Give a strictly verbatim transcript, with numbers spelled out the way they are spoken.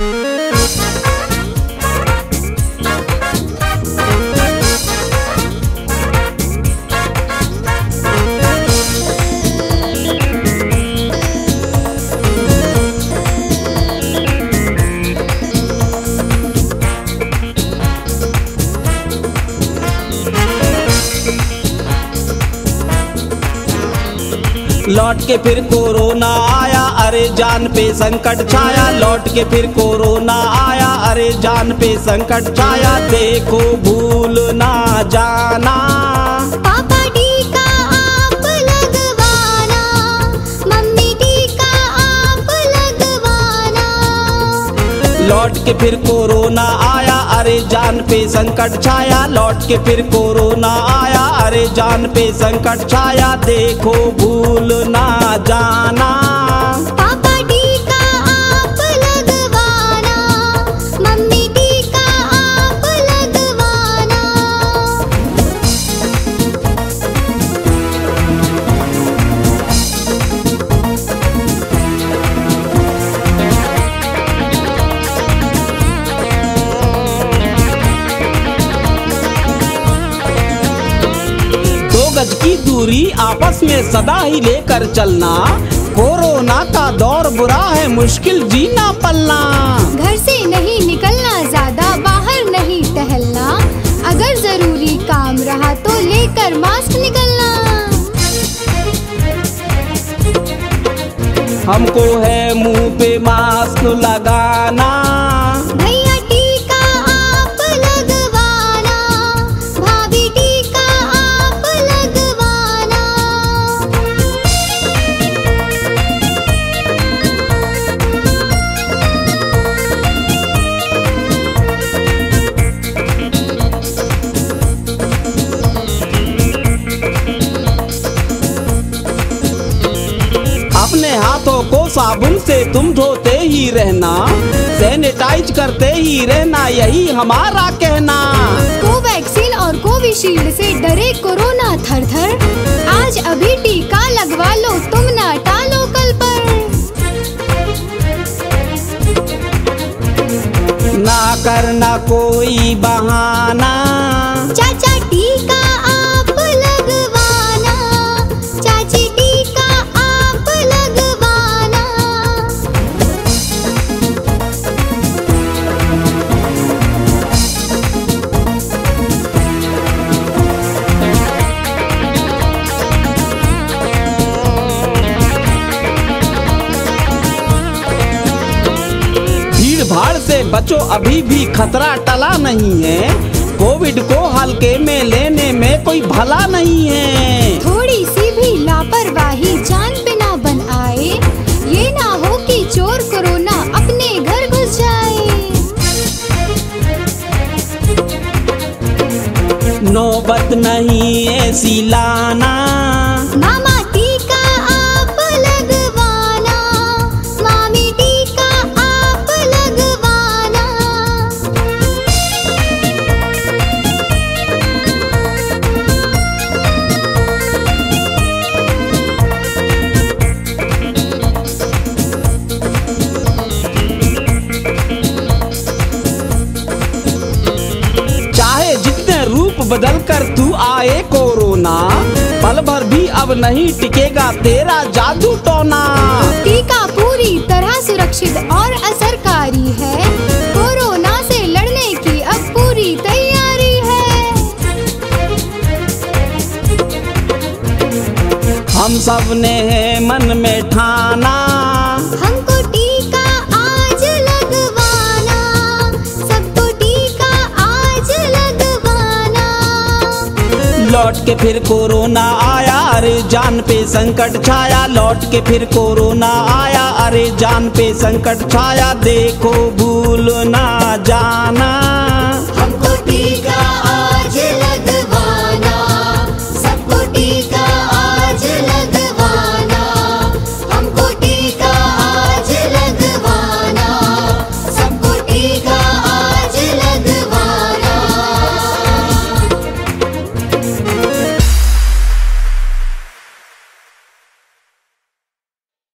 लौट के फिर कोरोना आया, अरे जान पे संकट छाया। लौट के फिर कोरोना आया, अरे जान पे संकट छाया। देखो भूल ना जाना, पापा टीका आप लगवाना, मम्मी टीका आप लगवाना। लौट के फिर कोरोना आया, अरे जान पे संकट छाया। लौट के फिर कोरोना आया, अरे जान पे संकट छाया। देखो भूल ना जाना, पापा टीका आप लगवाना, मम्मी टीका आप लगवाना। गज की दूरी आपस में सदा ही लेकर चलना। कोरोना का दौर बुरा है, मुश्किल जीना पलना। घर से नहीं निकलना, ज्यादा बाहर नहीं टहलना। अगर जरूरी काम रहा तो लेकर मास्क निकलना। हमको है मुंह पे मास्क लगाना। भैया टीका आप लगवाना, भाभी टीका आप लगवाना। अपने हाथों को साबुन से तुम धोते ही रहना, सैनिटाइज करते ही रहना, यही हमारा कहना। कोवैक्सीन और कोविशील्ड से डरे कोरोना थर थर। आज अभी टीका लगवा लो, तुम ना टालो कल पर। ना करना कोई बहाना, चाचा टीका आप लगवाना, चाची टीका आप लगवाना। भीड़ भाड़ से बचो, अभी भी खतरा टला नहीं है। कोविड को हल्के में लेने में कोई भला नहीं है। थोड़ी सी भी लापरवाही जान पे ना बन आए, ये ना हो कि चोर कोरोना अपने घर घुस जाए। नौबत नहीं ऐसी लाना, मामा टीका आप लगवाना, मामी टीका आप लगवाना। चाहे जितने रूप बदल कर तू आए कोरोना, पल भर भी अब नहीं टिकेगा तेरा जादू टोना। टीका पूरी तरह सुरक्षित और असरकारी है, कोरोना से लड़ने की अब पूरी तैयारी है। हम सब ने है मन में ठाना, हमको टीका आज लगवाना, सबको टीका आज लगवाना। लौट के फिर कोरोना आया, अरे जान पे संकट छाया। लौट के फिर कोरोना आया, अरे जान पे संकट छाया। देखो भूल ना जाना।